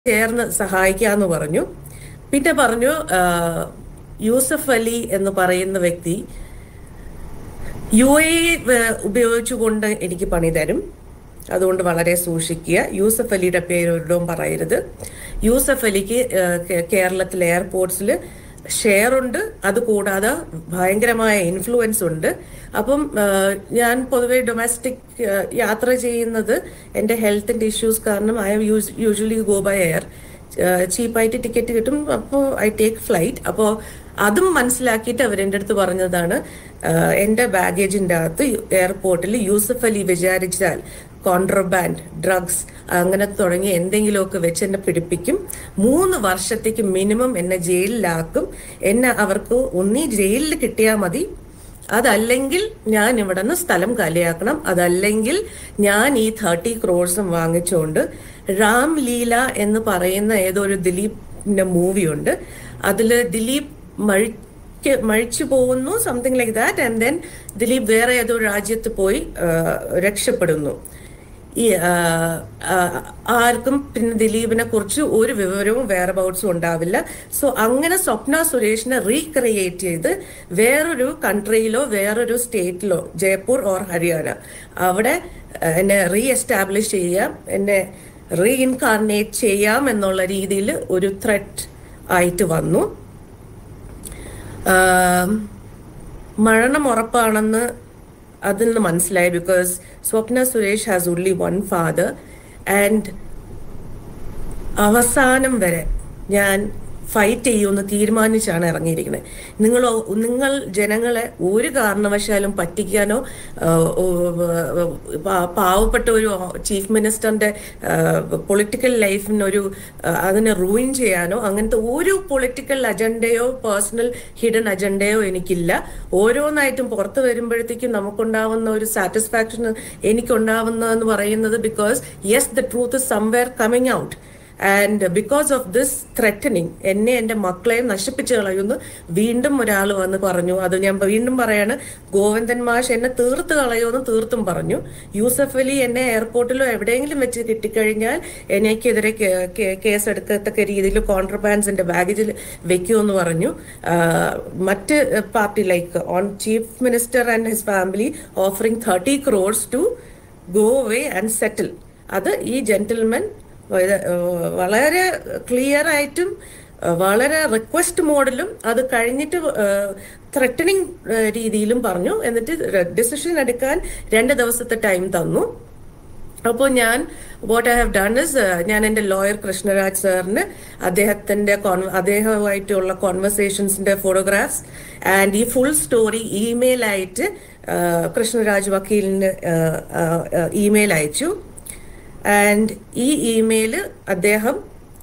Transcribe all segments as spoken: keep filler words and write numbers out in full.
ചേർന്ന് സഹായിക്കാമെന്ന് പറഞ്ഞു. പിന്നെ പറഞ്ഞു യൂസഫ് അലി എന്ന് പറയുന്ന വ്യക്തി യു എ ഉപയോഗിച്ചുകൊണ്ട് എനിക്ക് പണി തരും, അതുകൊണ്ട് വളരെ സൂക്ഷിക്കുക. യൂസഫ് അലിയുടെ പേരൊരിടവും പറയരുത്. യൂസഫ് അലിക്ക് കേരളത്തിലെ എയർപോർട്ട്സിൽ ഷെയർ ഉണ്ട്, അതുകൂടാതെ ഭയങ്കരമായ ഇൻഫ്ലുവൻസ് ഉണ്ട്. അപ്പം ഞാൻ പൊതുവെ ഡൊമസ്റ്റിക് യാത്ര ചെയ്യുന്നത് എൻ്റെ ഹെൽത്തിൻ്റെ ഇഷ്യൂസ് കാരണം I usually go by air. ചീപ്പായിട്ട് ടിക്കറ്റ് കിട്ടും, അപ്പോൾ ഐ ടേക്ക് ഫ്ലൈറ്റ്. അപ്പോൾ അതും മനസ്സിലാക്കിയിട്ട് അവരെൻ്റെ അടുത്ത് പറഞ്ഞതാണ്, എൻ്റെ ബാഗേജിൻ്റെ അകത്ത് എയർപോർട്ടിൽ യൂസഫ് അലി വിചാരിച്ചാൽ കോൺട്രബാൻഡ് ഡ്രഗ്സ് അങ്ങനെ തുടങ്ങി എന്തെങ്കിലുമൊക്കെ വെച്ച് എന്നെ പിടിപ്പിക്കും, മൂന്ന് വർഷത്തേക്ക് മിനിമം എന്നെ ജയിലിലാക്കും. എന്നെ അവർക്ക് ഒന്നീ ജയിലിൽ കിട്ടിയാൽ മതി, അതല്ലെങ്കിൽ ഞാൻ ഇവിടെ നിന്ന് സ്ഥലം കാലിയാക്കണം, അതല്ലെങ്കിൽ ഞാൻ ഈ തേർട്ടി ക്രോഡ്സും വാങ്ങിച്ചുകൊണ്ട് രാം ലീല എന്ന് പറയുന്ന ഏതോ ഒരു ദിലീപിന്റെ മൂവിയുണ്ട്, അതിൽ ദിലീപ് മഴിക്ക് മഴിച്ചു പോകുന്നു, something like that. And then Dileep വേറെ ഏതോ രാജ്യത്ത് പോയി രക്ഷപ്പെടുന്നു. ഈ ആർക്കും പിന്നെ ദിലീപിനെ കുറിച്ച് ഒരു വിവരവും വേറെ ബൗട്ട്സും ഉണ്ടാവില്ല. സോ അങ്ങനെ സ്വപ്ന സുരേഷിനെ റീക്രിയേറ്റ് ചെയ്ത് വേറൊരു കൺട്രിയിലോ വേറൊരു സ്റ്റേറ്റിലോ, ജയ്പൂർ ഓർ ഹരിയാന, അവിടെ എന്നെ റീ എസ്റ്റാബ്ലിഷ് ചെയ്യാം, എന്നെ റീഇൻകാർണേറ്റ് ചെയ്യാം എന്നുള്ള രീതിയിൽ ഒരു ത്രെറ്റ് ആയിട്ട് വന്നു. മരണം ഉറപ്പാണെന്ന് അതിൽ നിന്ന് മനസ്സിലായി. Because Swapna Suresh has only one father. ആൻഡ് അവസാനം വരെ ഞാൻ ഫൈറ്റ് ചെയ്യുമെന്ന് തീരുമാനിച്ചാണ് ഇറങ്ങിയിരിക്കുന്നത്. നിങ്ങൾ നിങ്ങൾ ജനങ്ങളെ ഒരു കാരണവശാലും പറ്റിക്കാനോ പാവപ്പെട്ട ഒരു ചീഫ് മിനിസ്റ്ററിന്റെ പൊളിറ്റിക്കൽ ലൈഫിനൊരു അതിനെ റൂയിൻ ചെയ്യാനോ അങ്ങനത്തെ ഒരു പൊളിറ്റിക്കൽ അജണ്ടയോ പേഴ്സണൽ ഹിഡൻ അജണ്ടയോ എനിക്കില്ല. ഓരോന്നായിട്ടും പുറത്ത് വരുമ്പോഴത്തേക്കും നമുക്കുണ്ടാവുന്ന ഒരു സാറ്റിസ്ഫാക്ഷൻ എനിക്കുണ്ടാവുന്നതെന്ന് പറയുന്നത് because yes the truth is somewhere coming out. And because of this threatening എന്നെ എൻ്റെ മക്കളെയും നശിപ്പിച്ചു കളയുന്നു വീണ്ടും ഒരാൾ വന്ന് പറഞ്ഞു. അത് ഞാൻ വീണ്ടും പറയാണ്, ഗോവിന്ദൻ മാഷ് എന്നെ തീർത്ത് കളയുമെന്ന് തീർത്തും പറഞ്ഞു. യൂസഫ് അലി എന്നെ എയർപോർട്ടിലോ എവിടെയെങ്കിലും വെച്ച് കിട്ടിക്കഴിഞ്ഞാൽ എനിക്കെതിരെ കേസ് എടുക്കത്തക്ക രീതിയിൽ കോൺട്രബാൻഡ്സിന്റെ ബാഗേജിൽ വെക്കുമെന്ന് പറഞ്ഞു. മറ്റ് party like on chief minister and his family offering thirty crores to go away and settle. അത് ഈ ജെന്റിൽമെൻ വളരെ ക്ലിയർ ആയിട്ടും വളരെ റിക്വസ്റ്റ് മോഡിലും അത് കഴിഞ്ഞിട്ട് ത്രെറ്റനിങ് രീതിയിലും പറഞ്ഞു. എന്നിട്ട് ഡിസിഷൻ എടുക്കാൻ രണ്ട് ദിവസത്തെ ടൈം തന്നു. അപ്പോൾ ഞാൻ what I have done is, ഞാൻ എൻ്റെ ലോയർ കൃഷ്ണരാജ് സാറിന് അദ്ദേഹത്തിൻ്റെ അദ്ദേഹവുമായിട്ടുള്ള കോൺവെർസേഷൻസിൻ്റെ ഫോട്ടോഗ്രാഫ്സ് ആൻഡ് ഈ ഫുൾ സ്റ്റോറി ഇമെയിലായിട്ട് കൃഷ്ണരാജ് വക്കീലിന് ഇമെയിൽ അയച്ചു. ആൻഡ് ഈ ഇമെയിൽ അദ്ദേഹം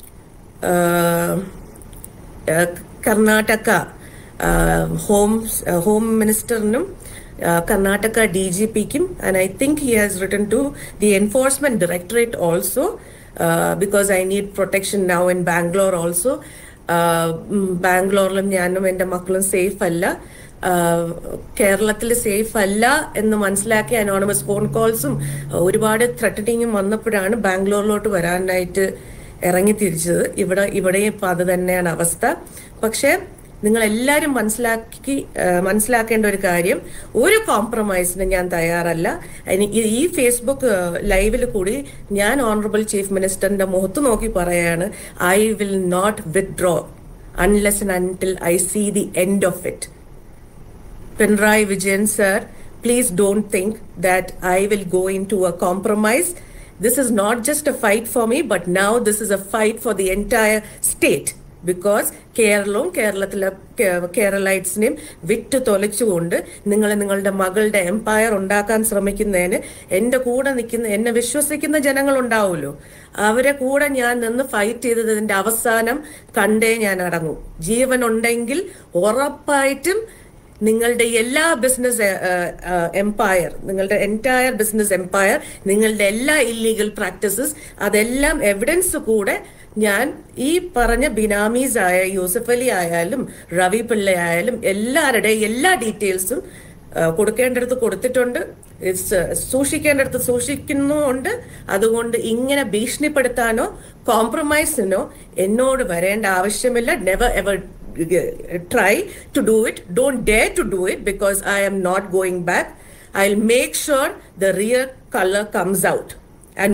കർണാടക ഹോം ഹോം മിനിസ്റ്ററിനും കർണാടക ഡി ജി പിക്കും and I think he has written to the enforcement directorate also because I need protection now in Bangalore also. ബാംഗ്ലൂരിലും ഞാനും എൻ്റെ മക്കളും സേഫ് അല്ല, കേരളത്തിൽ സേഫ് അല്ല എന്ന് മനസ്സിലാക്കി അനോണിമസ് ഫോൺ കോൾസും ഒരുപാട് ത്രെറ്റനിങ്ങും വന്നപ്പോഴാണ് ബാംഗ്ലൂരിലോട്ട് വരാനായിട്ട് ഇറങ്ങി തിരിച്ചത്. ഇവിടെ ഇവിടെയും ഇപ്പം അത് തന്നെയാണ് അവസ്ഥ. പക്ഷേ നിങ്ങൾ എല്ലാവരും മനസ്സിലാക്കി മനസ്സിലാക്കേണ്ട ഒരു കാര്യം, ഒരു കോംപ്രമൈസിന് ഞാൻ തയ്യാറല്ല. ഈ ഫേസ്ബുക്ക് ലൈവിൽ കൂടി ഞാൻ ഓണറബിൾ ചീഫ് മിനിസ്റ്ററിന്റെ മുഖത്ത് നോക്കി പറയാണ്, I will not withdraw unless and until I see the end of it. Pinarayivijayan sir, please don't think that I will go into a compromise. This is not just a fight for me, but now this is a fight for the entire state. Because കേരളവും കേരളത്തിലെ കേരളൈറ്റ്സിനെയും വിറ്റ് തൊലച്ചുകൊണ്ട് നിങ്ങൾ നിങ്ങളുടെ മകളുടെ Empire ഉണ്ടാക്കാൻ ശ്രമിക്കുന്നതിന് എൻ്റെ കൂടെ നിൽക്കുന്ന എന്നെ വിശ്വസിക്കുന്ന ജനങ്ങളുണ്ടാവുമല്ലോ, അവരെ കൂടെ ഞാൻ നിന്ന് ഫൈറ്റ് ചെയ്തതിൻ്റെ അവസാനം കണ്ടേ ഞാൻ അടങ്ങും. ജീവനുണ്ടെങ്കിൽ ഉറപ്പായിട്ടും നിങ്ങളുടെ എല്ലാ ബിസിനസ് എംപയർ, നിങ്ങളുടെ എൻറ്റയർ ബിസിനസ് എംപയർ, നിങ്ങളുടെ എല്ലാ ഇല്ലീഗൽ പ്രാക്ടീസസ് അതെല്ലാം എവിഡൻസ് കൂടെ ഞാൻ ഈ പറഞ്ഞ ബിനാമീസ് ആയ യൂസഫ് അലി ആയാലും റവി പിള്ള ആയാലും എല്ലാവരുടെയും എല്ലാ ഡീറ്റെയിൽസും കൊടുക്കേണ്ടടുത്ത് കൊടുത്തിട്ടുണ്ട്, സൂക്ഷിക്കേണ്ടടുത്ത് സൂക്ഷിക്കുന്നുമുണ്ട്. അതുകൊണ്ട് ഇങ്ങനെ ഭീഷണിപ്പെടുത്താനോ കോംപ്രമൈസിനോ എന്നോട് വരേണ്ട ആവശ്യമില്ല. Never ever try to do it. Don't dare to do it because I am not going back. I'll make sure the real color comes out.